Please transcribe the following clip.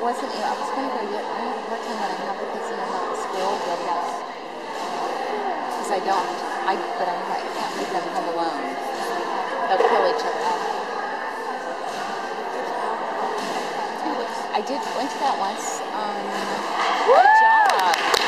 wasn't. I was going to go get one of the part-time that I have because I'm not skilled yet. Because I don't. But I can't leave them home alone. They'll kill each other. I went to that once. Good job.